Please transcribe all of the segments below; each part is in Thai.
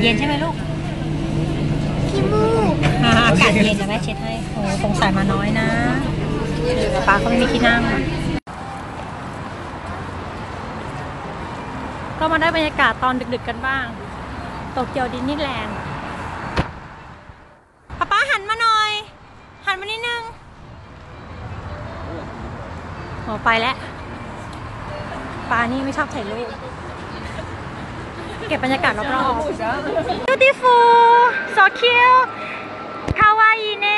เย็นใช่ไหมลูกขี้มูกอากาศเย็นนะแม่เช็ดให้โอ้สงสัยมาน้อยนะป้าเขาไม่มีที่นั่งก็มาได้บรรยากาศตอนดึกๆกันบ้างโตเกียวดิสนีย์แลนด์ป้าหันมาหน่อยหันมานิดนึงโอ้ไปแล้วป้านี่ไม่ชอบถ่ายรูปเก็บบรรยากาศรอบๆ beautiful so cute คาวาอิเน่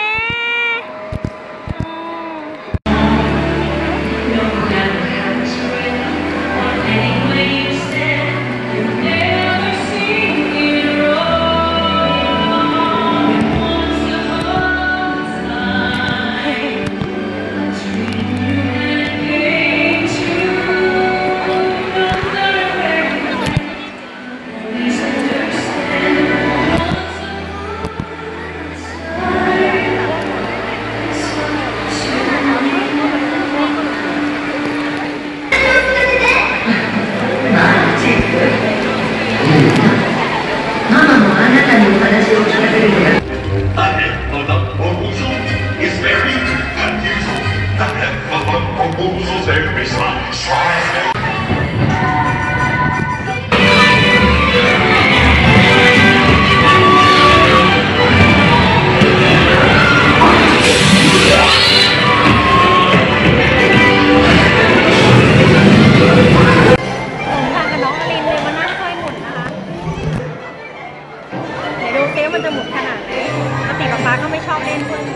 มันจะหมุนขนาดไหนปกติป๊าก็ไม่ชอบเล่นด้วย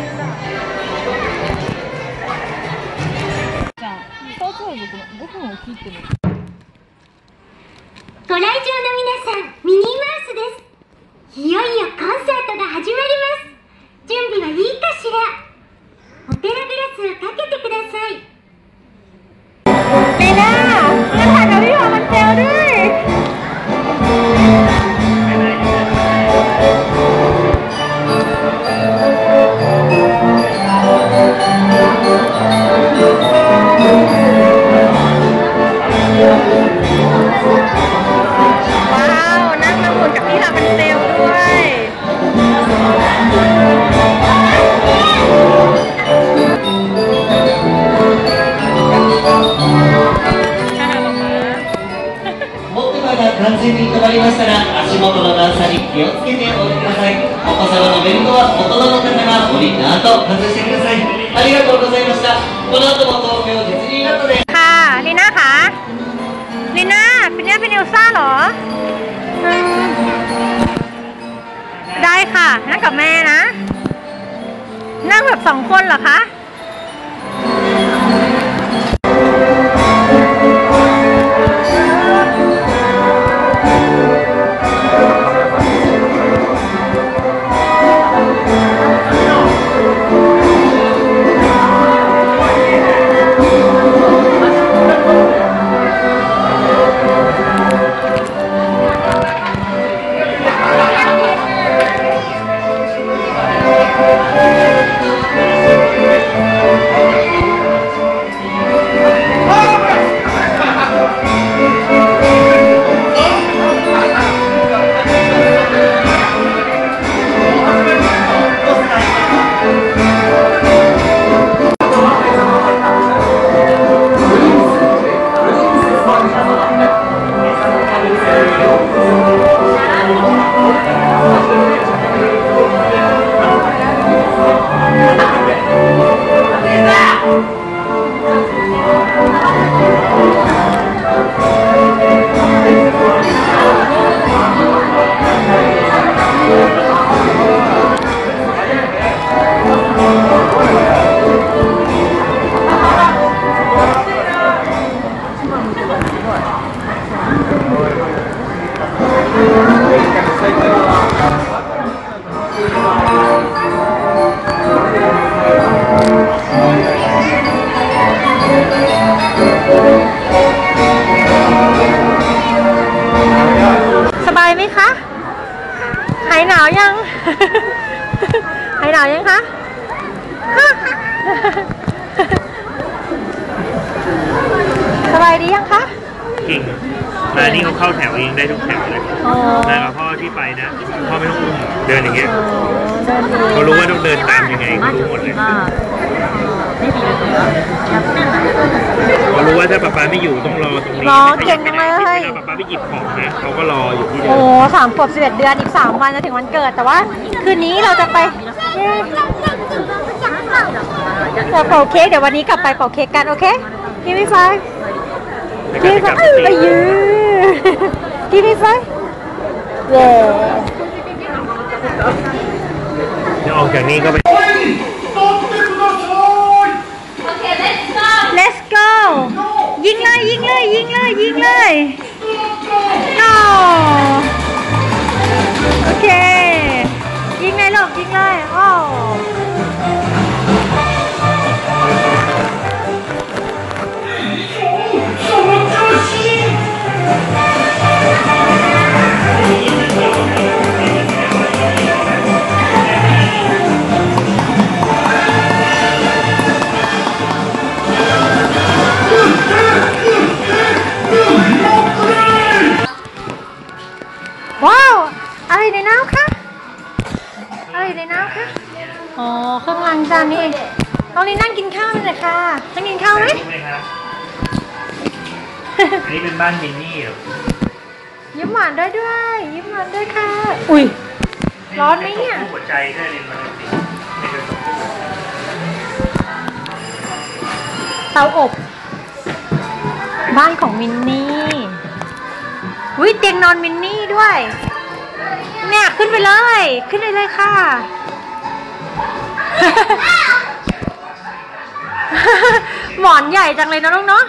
ご来場の皆さん、ミニーマウスです。いよいよコンサートが始まります。準備はいいかしら。オペラグラスをかけてください。 ลีน่ามาถ่ายกับพี่พอมันเซลด้วย完全に止まりましたら足元の段差に気をつけてお降りください。お子様のベルトは大人の方が降りた後外してください。ありがとうございました。この後も東京ディズニーランドでค่ะลีน่าคะลีน่าเป็นเนี่ยเป็นเอลซ่าเหรอได้ค่ะนั่งกับแม่นะนั่งแบบ2 คนเหรอคะหายหนาวยัง หายหนาวยังคะ สบายดียังคะเก่งมานี่เขาเข้าแถวเองได้ทุกแถวเลยอ๋อมากับพ่อที่ไปนะพ่อไม่ต้องอุ้มเดินอย่างเงี้ยเดินดูเขารู้ว่าต้องเดินตามยังไงเขารู้หมดเลยเขารู้ว่าถ้าป๊าป๊าไม่อยู่ต้องรอตรงนี้รอเก่งจังเลยเวลาป๊าป๊าไปหยิบของนะเขาก็รออยู่ที่เดิโอ้ม 3 ขวบ 11 เดือนอีก 3 วันจะถึงวันเกิด แต่ว่าคืนนี้เราจะไปเป่าเค้กเดี๋ยววันนี้กลับไปเป่าเค้กกันโอเคพี่ไม่ไฟแล้วพี่ก็ไม่จะไฟกลับไปยืนพี่ไม่ไฟเย้เดี๋ยวออกจากนี้ก็ไป let's go ยิงเลยยิงเลยยิงเลยยิงเลย no โอเคยิงเลยลูกยิงเลยโอ้ว้าวอะไรในน้ำคะอะไรในน้ำคะอ๋อเครื่องล้างจานนี่เองน้องลินนั่งกินข้าวเลยค่ะนั่งกินข้าวไหมรู้ไหมคะอันนี้เป็นบ้านมินนี่เหรอยิ้มหวานได้ด้วยยิ้มหวานด้วยค่ะอุ้ยร้อนไหมเนี่ยหัวใจได้เลยมันสิไม่เคยตกเตาอบบ้านของมินนี่อุ้ยเตียงนอนมินนี่ด้วยเนี่ยขึ้นไปเลยขึ้นไปเลยค่ะ หมอนใหญ่จังเลยนะลูกเนาะ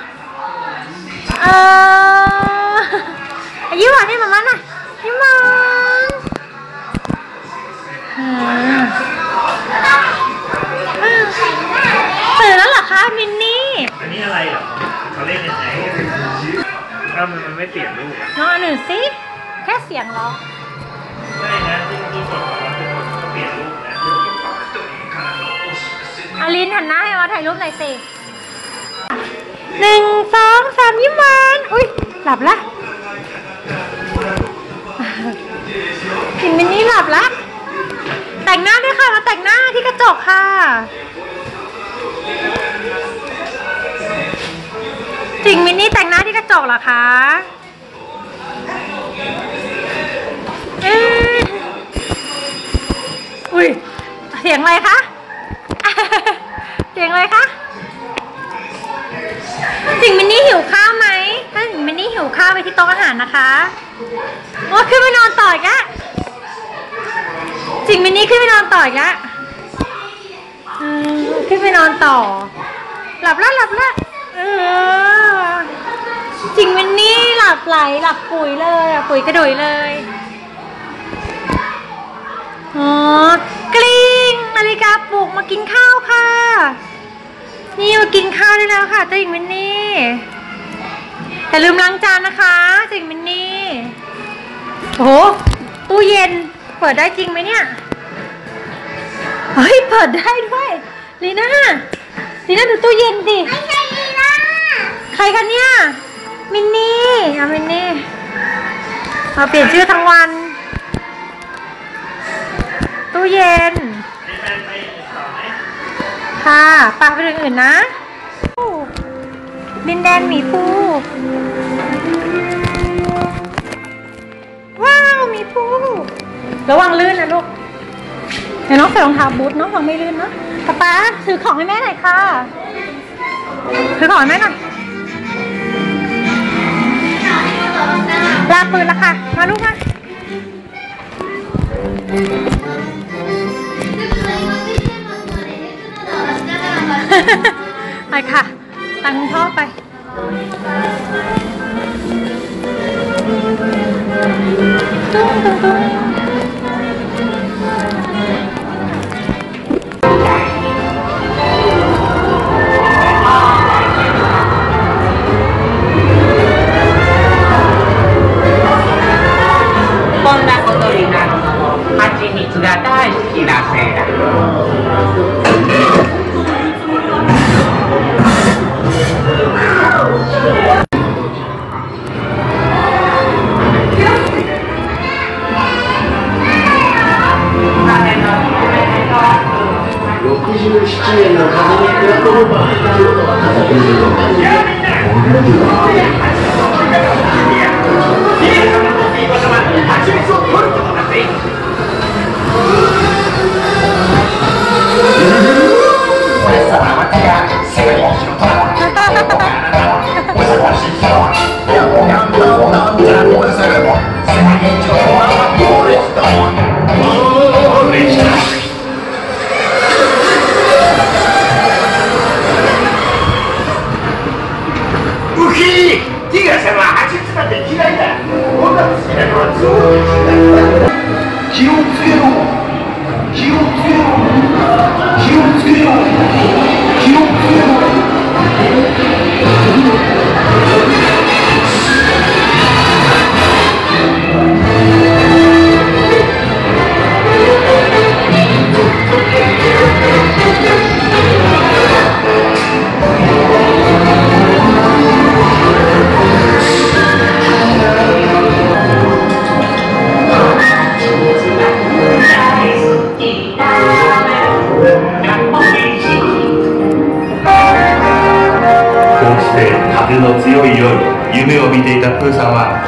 ยิ้มหวานให้มาม่าหน่อยยิ้มหวานตื่นแล้วเหรอคะมินนี่อันนี้อะไรเหรอเขาเล่นยังไงถ้ามันไม่เปลี่ยนรูปอ่ะน้องอันหนึ่งสิแค่เสียงเหรอใช่นะที่กดของเราเป็นคนเปลี่ยนรูปนะอลินหันหน้าให้มาถ่ายรูปหน่อยสิ1 2 3ยิ้มหวานอุ้ยหลับละกินมินนี่หลับละแต่งหน้าด้วยค่ะมาแต่งหน้าที่กระจกค่ะจริงมินนี่แต่งหน้าที่กระจกเหรอคะอุ้ยเสียงอะไรคะ เสียงอะไรคะสิงมินนี่หิวข้าวไหมถ้าสิงมินนี่หิวข้าวไปที่โต๊ะอาหารนะคะโอ้ขึ้นไปนอนต่ออีกแล้วสิงมินนี่ขึ้นไปนอนต่ออีกแล้วขึ้นไปนอนต่อหลับแล้วหลับแล้วสิงมินนี่หลับไหลหลับปุ๋ยเลยปุ๋ยกระดุยเลยอ๋อกลิ้งนาฬิกาปลุกมากินข้าวค่ะนี่มากินข้าวได้แล้วค่ะเจ้าหญิงมินนี่แต่ลืมล้างจานนะคะเจ้าหญิงมินนี่โอ้โหตู้เย็นเปิดได้จริงไหมเนี่ยเฮ้ยเปิดได้ด้วยลีน่าดูตู้เย็นดิไม่ใช่ลีน่าใครกันเนี่ยมินนี่มินนี่เปลี่ยนชื่อทั้งวันตู้เย็นค่ะไปเรื่องอื่นนะดินแดนหมีภูว้าวหมีภูระวังลื่นนะลูกเดี๋ยวน้องใส่รองเท้าบูทเนาะระวังไม่ลื่นเนาะป๊าถือของให้แม่หน่อยค่ะถือของให้แม่หน่อยลาปืนละค่ะมาลูกมาไปค่ะตังพ่อไปตุ้งこんなことになるのも蜂蜜が大好きなせいだ。 เ円の風にプラットフォームを使うことはなさっているのか。 風の強い夜、夢を見ていたプーさんは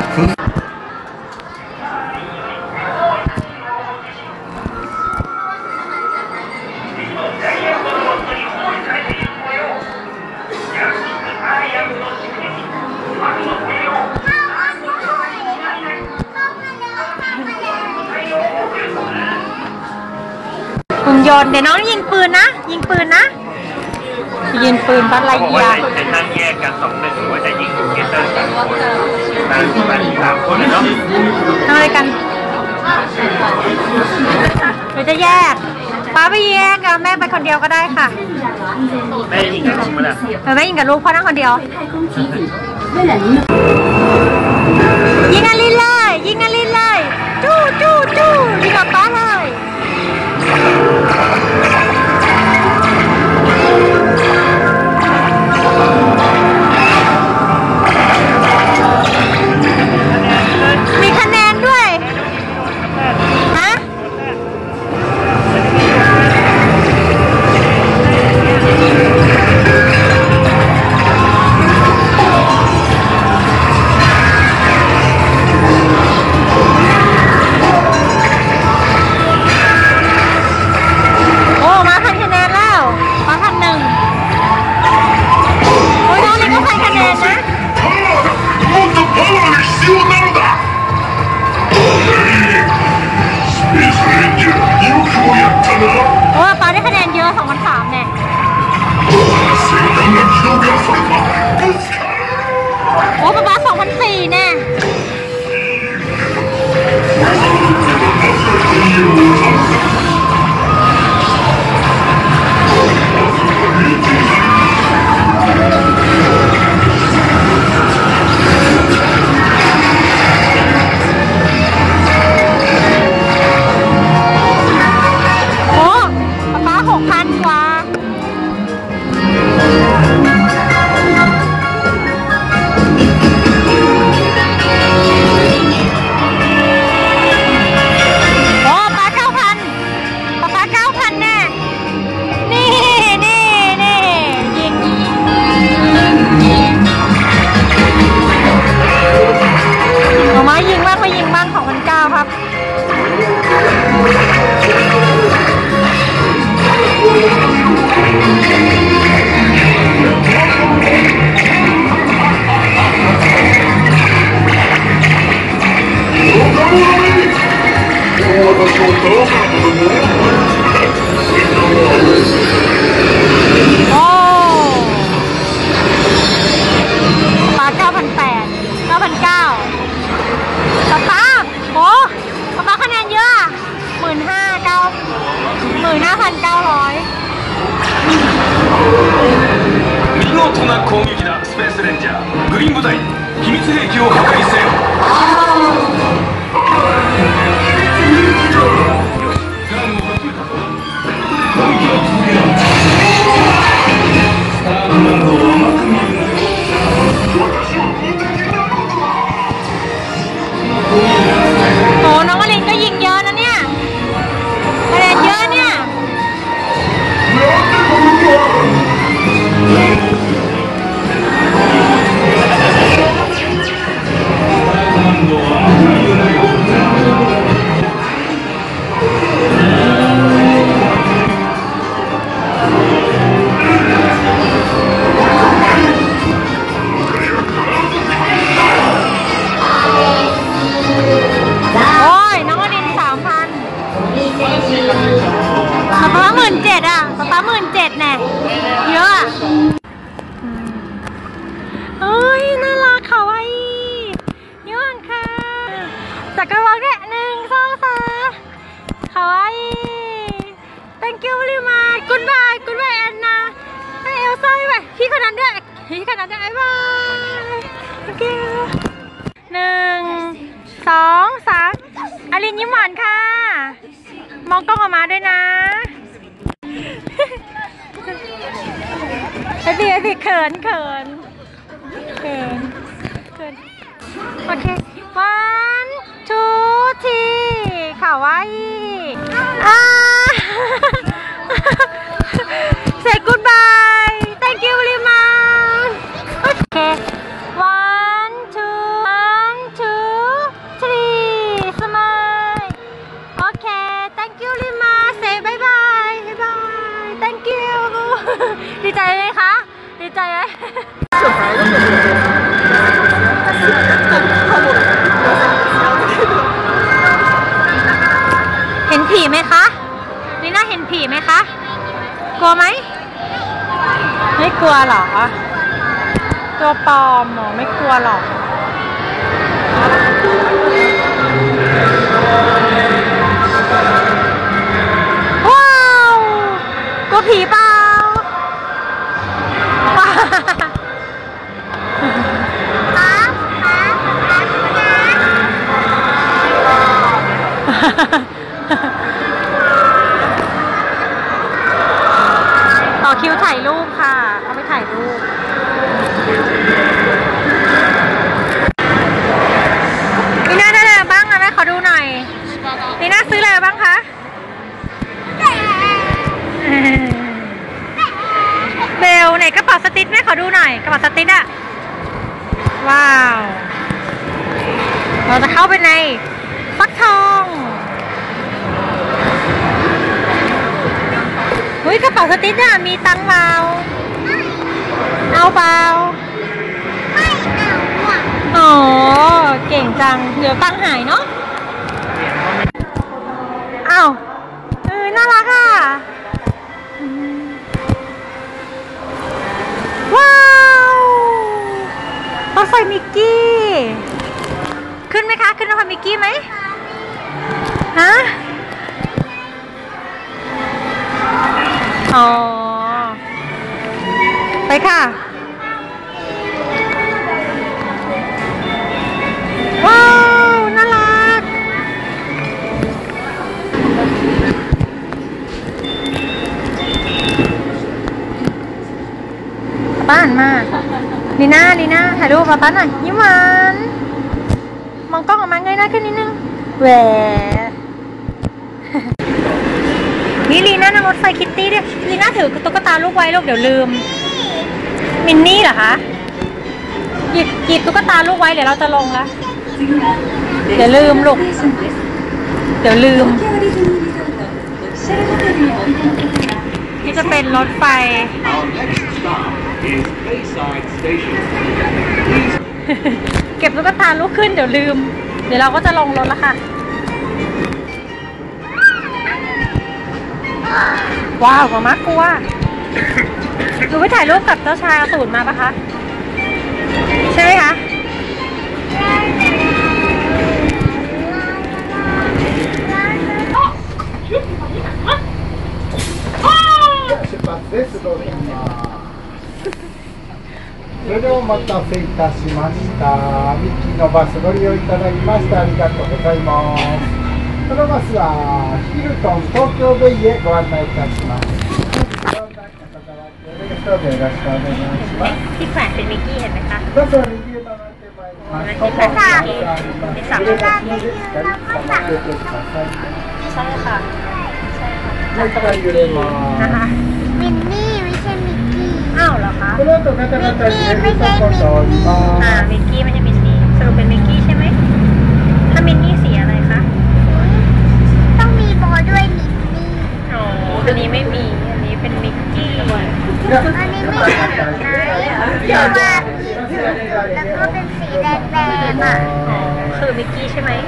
หุ่นยนต์เดี๋ยวน้องยิงปืนนะ ยิงปืนนะยิงปืนบัตรไล่ยาจะนั่งแยกกัน2 1หรือว่าจะยิงเกเตอร์3 คนนั่ง3 คนเลยเนาะทำอะไรกันหรือจะแยกป้าไปแยกกับแม่ไปคนเดียวก็ได้ค่ะแม่ยิงกับลูกมั้ยล่ะแม่ยิงกับลูกพ่อนั่งคนเดียวยิงอลินเลยยิงอลินเลยจู้จู้จู้ยิงกับป้าเลยมีคะแนนด้วยฮะโอ้มาพันคะแนนแล้วมาพัน1โอ้ยน้องนี่ก็พันคะแนนนะโอ้ป้าได้คะแนนเยอะ2,300เนี่ยโอ้ป้า2,400เนี่ย6,000 กว่าโอ้ป้า9,000ป้า9,000แน่นี่ยิงเอามายิงบ้างไม่ยิงบ้าง2,900ครับโอ้ป้า9,800 9,900ป้าโอ้ป้าคะแนนเยอะ 15,900 見事な攻撃だスペースレンジャーグリーン部隊秘密兵器を破壊せよโอ้น้องอลินก็ยิงเยอะนะเนี่ยคะแนนเยอะเนี่ย 17,000อ่ะป๊า17,000แน่เยอะอ่ะเอ้ยน่ารักค่ะวัยนี่วันค่ะจักรวาลเนี่ย1 2 3ค่ะวัย thank you very much goodbye goodbye แอนนาให้เอลซ่าไปพี่คนนั้นด้วยบ๊ายบาย thank you 1 2 3อลินยิ้มหวานค่ะมองกล้องออกมาด้วยนะไอ้พี่เขินโอเค 1 2 3ค่ะวัยsay goodbye thank you very much โอเค 1 2 3 smile โอเค thank you very much say bye bye thank you ดีใจไหมคะดีใจไหมเห็นผีไหมคะลีน่าเห็นผีไหมคะกลัวไหมไม่กลัวหรอตัวปลอมหรอไม่กลัวหรอกว้าวกลัวผีเปล่าต่อคิวถ่ายรูปค่ะเอาไปถ่ายรูปลีน่าได้อะไรบ้างนะแม่ขอดูหน่อยลีน่าซื้ออะไรบ้างคะเบลไหนกระเป๋าสติ๊ดแม่ขอดูหน่อยกระเป๋าสติ๊ดอะว้าวเราจะเข้าไปในฟักทองอุ้ยกระเป๋าสติ๊ดอะมีตังค์เปล่าเอาเปล่าไม่เอาอ๋อเก่งจังเดี๋ยวตังค์หายเนาะอ้าวน่ารักอ่ะว้าวรถไฟมิกกี้ขึ้นไหมคะขึ้นรถไฟมิกกี้ไหมฮะอ๋อไปค่ะว้าวน่ารักบ้านมากลีน่าถ่ายรูปมาป้าหน่อยยิ้มหวานมองกล้องออกมาเงยหน้าขึ้นนิดนึงแหวนี่ลีน่านั่งรถไฟคิตตี้ด้วยลีน่าถือตุ๊กตาลูกไว้ลูกเดี๋ยวลืมมินนี่เหรอคะหยิบตุ๊กตาลูกไว้เดี๋ยวเราจะลงแล้วเดี๋ยวลืมลูกเดี๋ยวลืมนี่จะเป็นรถไฟเก็บตุ๊กตาลูกขึ้นเดี๋ยวลืมเดี๋ยวเราก็จะลงรถแล้วค่ะว้าวมากกลัวดูไปถ่ายรูปกับเจ้าชายอสูรมาปะคะใช่ไหมคะそれではお待たせいたしました。ミッキーのバスご利用いただきましてありがとうございます。このバスはヒルトン東京ベイへご案内いたします。どうぞよろしくお願いします。 ที่แขวนเป็นมิกกี้เห็นไหมคะどうぞ右へ曲がってまいります。ここはเป็นสามしっかり止まっててください。 ใช่ค่ะもう一回揺れます。 มินนี่ไม่ใช่มิกกี้อ้าวเหรอคะこの後ガタガタ揺れると今度降ります。 มิกกี้ไม่ใช่มินนี่สรุปเป็นมิกกี้ใช่ไหมมิกกี้ใช่ไหม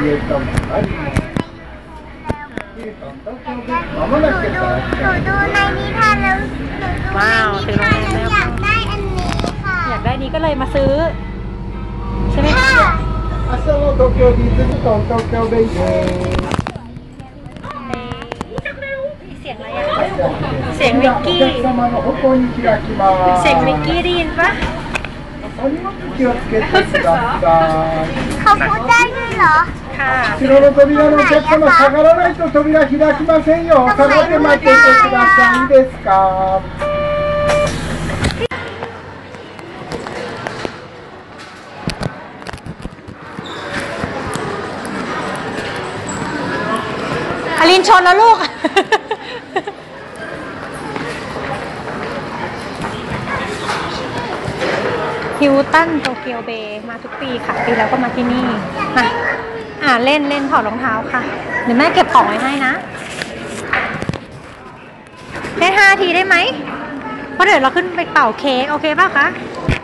ว้าวถึงโรงแรมแล้วอยากได้อันนี้ค่ะอยากได้นี้ก็เลยมาซื้อใช่ไหมคะ明日の東京ディズニーと東京ベイです。 เสียงอะไรอะเสียงมิกกี้เสียงมิกกี้ได้ยินปะ気をつけてください。 เขาพูดได้ด้วยเหรอค่ะ後ろの扉のお客様下がらないと扉開きませんよ。下がって待っていてください。いいですか。 อลินชนแล้วลูกฮิลตันโตเกียวเบย์มาทุกปีค่ะปีแล้วก็มาที่นี่มาเล่นถอดรองเท้าค่ะเดี๋ยวแม่เก็บของไว้ให้นะแค่5 ทีได้ไหมเพราะเดี๋ยวเราขึ้นไปเป่าเค้กโอเคป่ะคะ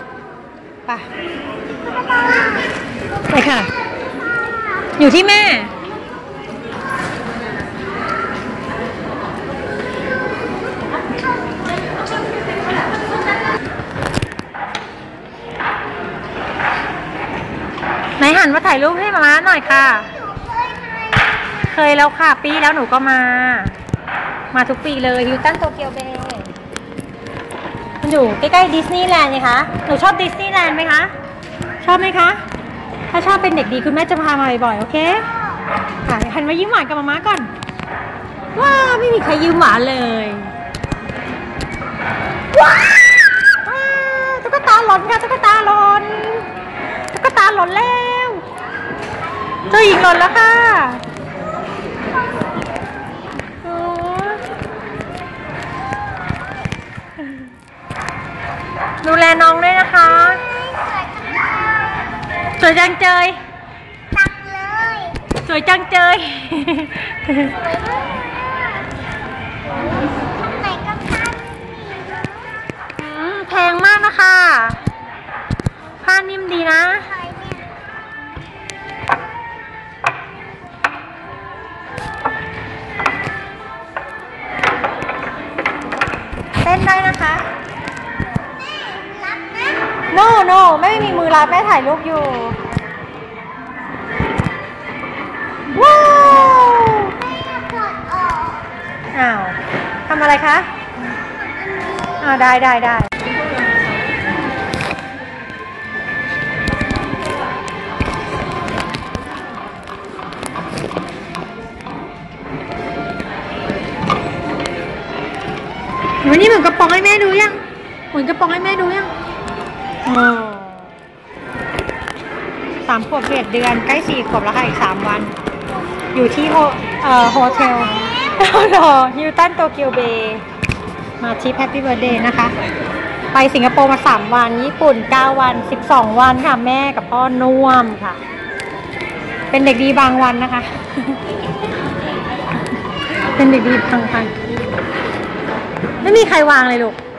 ไปค่ะอยู่ที่แม่ไหนหันมาถ่ายรูปให้มาม่าหน่อยค่ะเคยแล้วค่ะปีแล้วหนูก็มาทุกปีเลยฮิลตันโตเกียวเบย์มันอยู่ใกล้ๆดิสนีย์แลนด์ไงคะหนูชอบดิสนีย์แลนด์ไหมคะชอบไหมคะถ้าชอบเป็นเด็กดีคุณแม่จะพามาบ่อยๆโอเคหันมายิ้มหวานกับมาม่าก่อนว้าไม่มีใครยิ้มหวานเลยว้าตุ๊กตาหล่นค่ะตุ๊กตาหล่นแล้วเจ้าหญิงหล่นแล้วค่ะดูแลน้องด้วยนะคะสวยจังเจยสวยจังเจยแพงมากนะคะผ้านิ่มดีนะเต้นได้นะคะ no ไม่มีมือรับแม่ถ่ายรูปอยู่ว้าวอ้าวทำอะไรคะได้วันนี้เหมือนกระป๋องให้แม่ดูยัง3 ขวบ11 เดือนใกล้4 ขวบแล้วค่ะอีก3 วันอยู่ที่โฮเทลฮิลตันโตเกียวเบย์มาชิปแฮปปี้เบิร์ธเดย์นะคะไปสิงคโปร์มา3 วันญี่ปุ่น9 วัน12 วันค่ะแม่กับพ่อน่วมค่ะเป็นเด็กดีบางวันนะคะเป็นเด็กดีบางวันไม่มีใครวางเลยลูก